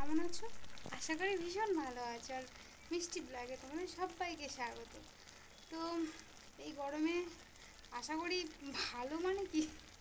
কেমন আছো? আশা করি ভীষণ ভালো আছো। আর মিষ্টি ব্লগে তোমাদের সবাইকে স্বাগত। তো এই গরমে আশা করি ভালো মানে কি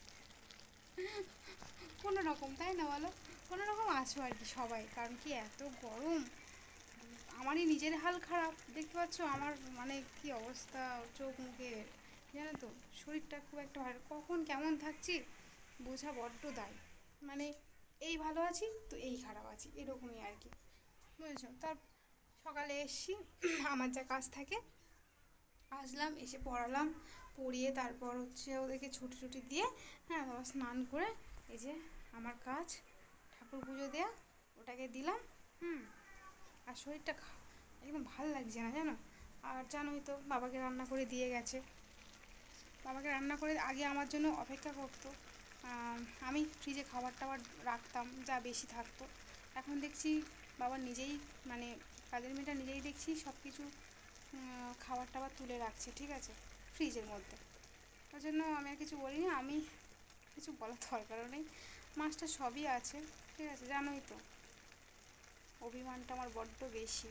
কোনো রকম, তাই না বলো? কোনো রকম আছো আর কি সবাই, কারণ কি এত গরম। আমারই নিজের হাল খারাপ, দেখতে পাচ্ছ আমার মানে কি অবস্থা চোখ মুখে, জানো তো শরীরটা খুব একটা ভালো, কখন কেমন থাকছি বোঝা বড্ড দায়। মানে এই ভালো আছি তো এই খারাপ আছি, এরকমই আর কি, বুঝেছো? তার সকালে এসছি, আমার যা কাজ থাকে আসলাম, এসে পড়ালাম, পড়িয়ে তারপর হচ্ছে ওদেরকে ছুটি টুটি দিয়ে, হ্যাঁ বাবা স্নান করে এই যে আমার কাজ ঠাকুর পুজো দেয়া, ওটাকে দিলাম। হুম। আর শরীরটা একদম ভাল লাগছে না, জানো। আর জানোই তো বাবাকে রান্না করে দিয়ে গেছে, বাবাকে রান্না করে আগে আমার জন্য অপেক্ষা করতো। আমি ফ্রিজে খাবার টাবার রাখতাম যা বেশি থাকতো, এখন দেখছি বাবা নিজেই মানে কাজের মেয়েটা নিজেই দেখছি সব কিছু খাবার টাবার তুলে রাখছে, ঠিক আছে, ফ্রিজের মধ্যে। ওই জন্য আমি আর কিছু বলিনি, আমি কিছু বলার দরকারও নেই, মাছটা সবই আছে, ঠিক আছে, জানোই তো অভিমানটা আমার বড্ড বেশি।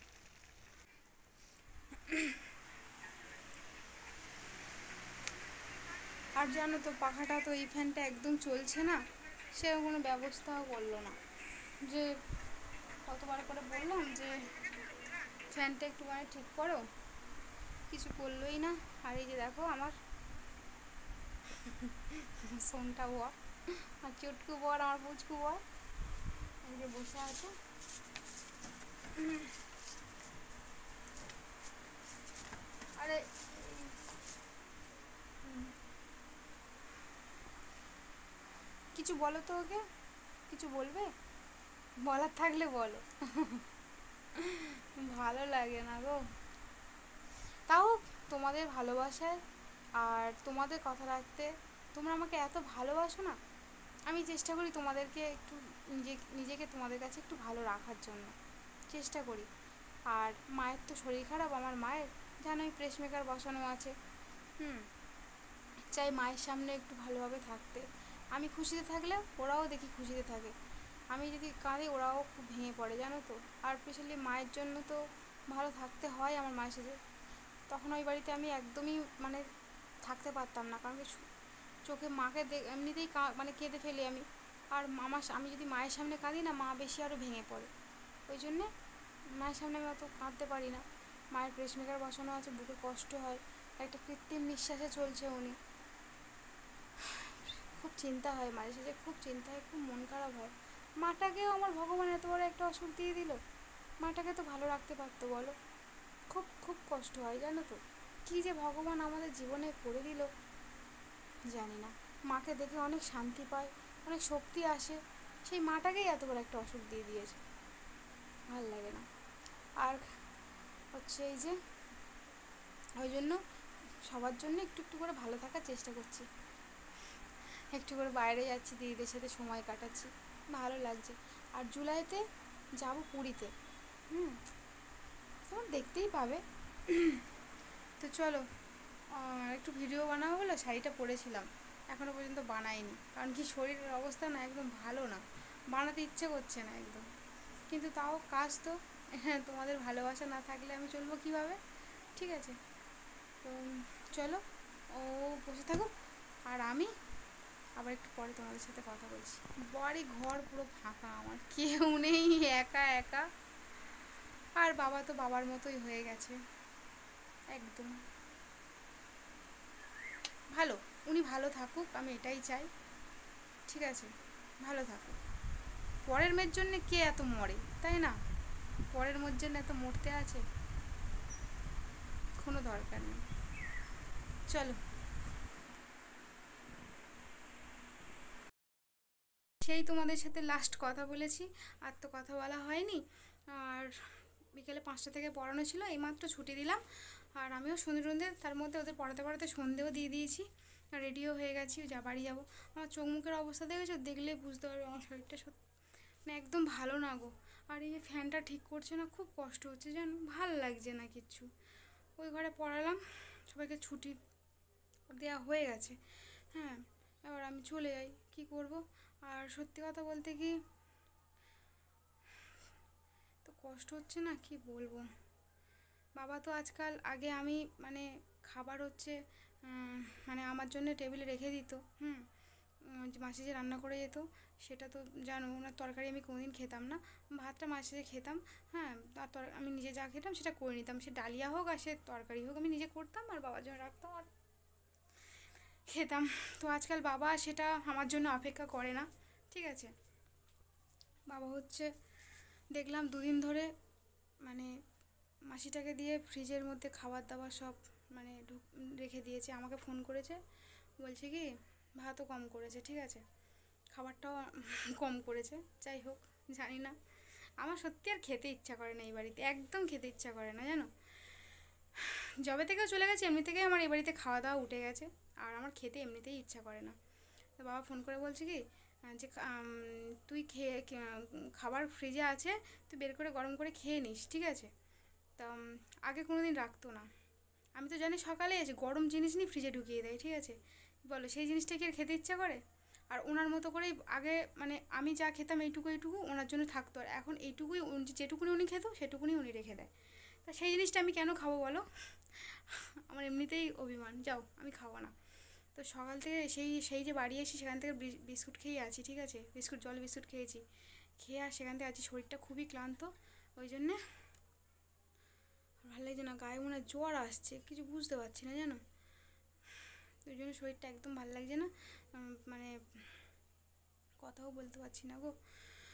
আর জানো তো পাখাটা তো এই ফ্যানটা একদম চলছে না, সেরকম কোনো ব্যবস্থাও করলো না। যে কতবার করে বললাম যে ফ্যানটা একটু মানে ঠিক করো, কিছু করলোই না। আর এই যে দেখো আমার সোনটা বর আর চটকু বর, আমার পুচকু বর এই যে বসে আছে। আরে কিছু বলো তো ওকে, কিছু বলবে, বলার থাকলে বলো। ভালো লাগে না গো, তাও তোমাদের ভালোবাসায় আর তোমাদের কথা রাখতে, তোমরা আমাকে এত ভালোবাসো না, আমি চেষ্টা করি তোমাদেরকে একটু নিজেকে তোমাদের কাছে একটু ভালো রাখার জন্য চেষ্টা করি। আর মায়ের তো শরীর খারাপ, আমার মায়ের জানোই পেসমেকার বসানো আছে। হুম। চাই মায়ের সামনে একটু ভালোভাবে থাকতে, আমি খুশিতে থাকলে ওরাও দেখি খুশিতে থাকে, আমি যদি কাঁদি ওরাও খুব ভেঙে পড়ে, জানো তো। আর স্পেশালি মায়ের জন্য তো ভালো থাকতে হয় আমার মায়ের সাথে। তখন ওই বাড়িতে আমি একদমই মানে থাকতে পারতাম না, কারণ কি চোখে মাকে এমনিতেই মানে কেঁদে ফেলি আমি। আর আমি যদি মায়ের সামনে কাঁদি না, মা বেশি আরও ভেঙে পড়ে, ওই জন্যে মায়ের সামনে আমি অত কাঁদতে পারি না। মায়ের পেসমেকার বসানো আছে, বুকে কষ্ট হয়, একটা কৃত্রিম নিঃশ্বাসে চলছে উনি, খুব চিন্তা হয় মাঝে সাঝে, খুব চিন্তা হয়, খুব মন খারাপ হয়। মাটাকেও আমার ভগবান এত বড় একটা অসুখ দিয়ে দিল, মাটাকে তো ভালো রাখতে পারতো বলো। খুব খুব কষ্ট হয়, জানো তো, কী যে ভগবান আমাদের জীবনে করে দিল জানি না। মাকে দেখে অনেক শান্তি পায়, অনেক শক্তি আসে, সেই মাটাকেই এত বড় একটা অসুখ দিয়ে দিয়েছে, ভাল লাগে না। আর হচ্ছে এই যে ওই জন্য সবার জন্য একটু একটু করে ভালো থাকার চেষ্টা করছি, একটু করে বাইরে যাচ্ছি, দিদিদের সাথে সময় কাটাচ্ছি, ভালো লাগছে। আর জুলাইতে যাব পুরীতে। হুম। তোমার দেখতেই পাবে। তো চলো, একটু ভিডিও বানাবো বলে শাড়িটা পরেছিলাম, এখনও পর্যন্ত বানাইনি, কারণ কি শরীরের অবস্থা না একদম ভালো না, বানাতে ইচ্ছে করছে না একদম। কিন্তু তাও কাজ তো, হ্যাঁ তোমাদের ভালোবাসা না থাকলে আমি চলবো কীভাবে, ঠিক আছে। তো চলো, ও বসে থাকুক, আর আমি আবার একটু পরে তোমাদের সাথে কথা বলছি। বাড়ি ঘর পুরো ফাঁকা, আমার কেউ নেই, একা একা। আর বাবা তো বাবার মতোই হয়ে গেছে একদম। ভালো, উনি ভালো থাকুক, আমি এটাই চাই, ঠিক আছে, ভালো থাকুক। পরের মেয়ের জন্যে কে এত মরে, তাই না? পরের মেয়ের জন্য এত মরতে আছে, কোনো দরকার নেই। চলো, সেই তোমাদের সাথে লাস্ট কথা বলেছি, আর তো কথা বলা হয়নি। আর বিকেলে 5টা থেকে পড়ানো ছিল, এইমাত্র ছুটি দিলাম। আর আমিও সন্ধে টন্ধে তার মধ্যে ওদের পড়াতে পড়াতে সন্ধেও দিয়ে দিয়েছি, রেডিও হয়ে গেছি, বাড়ি যাবো। আমার চোখ মুখের অবস্থা দেখেছো, দেখলে বুঝতে পারবে আমার শরীরটা সত্যি মানে একদম ভালো না গো। আর এই যে ফ্যানটা ঠিক করছে না, খুব কষ্ট হচ্ছে জানো, ভাল লাগছে না কিচ্ছু। ওই ঘরে পড়ালাম, সবাইকে ছুটি দেওয়া হয়ে গেছে। হ্যাঁ, এবার আমি চলে যাই, কী করব। আর সত্যি কথা বলতে কি কষ্ট হচ্ছে না, কি বলবো। বাবা তো আজকাল, আগে আমি মানে খাবার হচ্ছে উম, মানে আমার জন্য টেবিলে রেখে দিত। হুম। যে মাসে যে রান্না করে যেত, সেটা তো জানো, ওনার তরকারি আমি কোনোদিন খেতাম না। ভাতটা মাসে যে খেতাম, হ্যাঁ, তার আমি নিজে যা খেতাম সেটা করে নিতাম, সে ডালিয়া হোক আর সে তরকারি হোক আমি নিজে করতাম আর বাবার জন্য রাখতাম আর খেতাম। তো আজকাল বাবা সেটা আমার জন্য অপেক্ষা করে না, ঠিক আছে। বাবা হচ্ছে দেখলাম দুদিন ধরে মানে মাসিটাকে দিয়ে ফ্রিজের মধ্যে খাবার দাবার সব মানে রেখে দিয়েছে। আমাকে ফোন করেছে, বলছে কি ভাতও কম করেছে, ঠিক আছে, খাবারটাও কম করেছে। যাই হোক, জানি না, আমার সত্যি আর খেতে ইচ্ছা করে না এই বাড়িতে, একদম খেতে ইচ্ছা করে না জানো। যবে থেকেও চলে গেছে এমনি থেকেই আমার এই বাড়িতে খাওয়া দাওয়া উঠে গেছে, আর আমার খেতে এমনিতেই ইচ্ছা করে না। তো বাবা ফোন করে বলছে কি যে তুই খেয়ে খাবার ফ্রিজে আছে, তুই বের করে গরম করে খেয়ে নিস, ঠিক আছে। তা আগে কোনো দিন রাখতো না। আমি তো জানি সকালে এসে গরম জিনিস নিয়ে ফ্রিজে ঢুকিয়ে দেয়, ঠিক আছে। বলো সেই জিনিসটা কি আর খেতে ইচ্ছা করে? আর ওনার মতো করেই আগে মানে আমি যা খেতাম এইটুকু এইটুকু ওনার জন্য থাকতো, আর এখন এইটুকুই যেটুকুনি উনি খেত সেটুকুনি উনি রেখে দেয়। তা সেই জিনিসটা আমি কেন খাবো বলো? আমার এমনিতেই অভিমান, যাও আমি খাবো না। তো সকাল থেকে সেই সেই যে বাড়ি এসে সেখান থেকে বিস্কুট খেয়ে আছি, ঠিক আছে, বিস্কুট জল বিস্কুট খেয়েছি, খেয়ে আর সেখান থেকে আছি, শরীরটা খুবই ক্লান্ত। ওই জন্যে ভালো লাগছে না, গায়ে মনে হয় জ্বর আসছে, কিছু বুঝতে পারছি না জানো। ওই জন্য শরীরটা একদম ভালো লাগছে না, মানে কথাও বলতে পারছি না গো।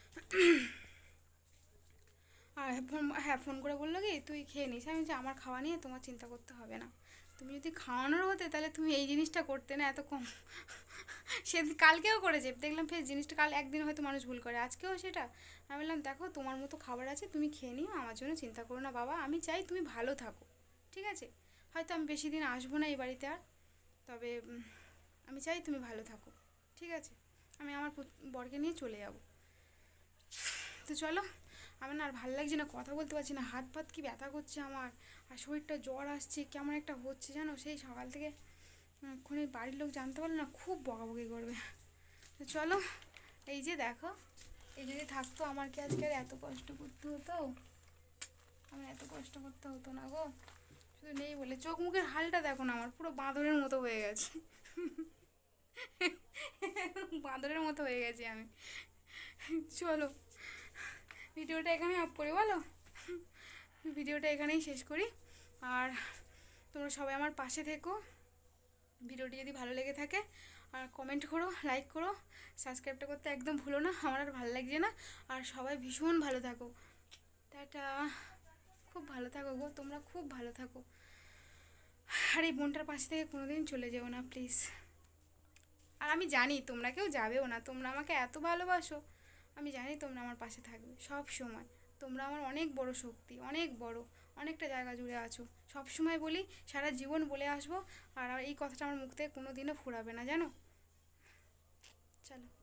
আর হ্যাঁ ফোন করে বললো কি তুই খেয়ে নিস, আমি যে আমার খাওয়া নিয়ে তোমার চিন্তা করতে হবে না। তুমি যদি খাওয়ানোর হতে তাহলে তুমি এই জিনিসটা করতে না এত কম। সে কালকেও করেছে দেখলাম, ফের জিনিসটা কাল একদিন হয়তো মানুষ ভুল করে, আজকেও সেটা। আমি বললাম দেখো তোমার মতো খাবার আছে, তুমি খেয়ে নিও, আমার জন্য চিন্তা করো না বাবা, আমি চাই তুমি ভালো থাকো, ঠিক আছে। হয়তো আমি বেশি দিন আসবো না এই বাড়িতে আর, তবে আমি চাই তুমি ভালো থাকো, ঠিক আছে। আমি আমার বরকে নিয়ে চলে যাব। তো চলো, আমার না আর ভালো লাগছে না, কথা বলতে পারছি না, হাত পাত কি ব্যথা করছে আমার, আর শরীরটা জ্বর আসছে কেমন একটা হচ্ছে জানো সেই সকাল থেকে। এক্ষুনি বাড়ির লোক জানতে পারলে না খুব বকাবকি করবে। তো চলো, এই যে দেখো, এই যদি থাকতো আমার কি আজকে আর এত কষ্ট করতে হতো? আমার এত কষ্ট করতে হতো না গো। শুধু নেই বলে চোখ মুখের হালটা দেখো না, আমার পুরো বাঁদরের মতো হয়ে গেছে। বাঁদরের মতো হয়ে গেছি আমি। চলো, ভিডিওটা এখানে অফ করি বলো, ভিডিওটা এখানেই শেষ করি। আর তোমরা সবাই আমার পাশে থেকো, ভিডিওটি যদি ভালো লেগে থাকে আর কমেন্ট করো, লাইক করো, সাবস্ক্রাইবটা করতে একদম ভুলো না, আমার আর ভালো লাগছে না। আর সবাই ভীষণ ভালো থাকো, টাটা। খুব ভালো থাকো গো, তোমরা খুব ভালো থাকো। আর এই বোনটার পাশে থেকে কোনোদিন চলে যেও না প্লিজ। আর আমি জানি তোমরা কেউ যাবেও না, তোমরা আমাকে এত ভালোবাসো, আমি জানি তোমরা আমার পাশে থাকবে সব সময়। তোমরা আমার অনেক বড় শক্তি, অনেক বড়, অনেকটা জায়গা জুড়ে আছো। সব সময় বলি, সারা জীবন বলে আসবো, আর এই কথাটা আমার মুখ থেকে কোনো দিনও ফুরাবে না জানো। চলো।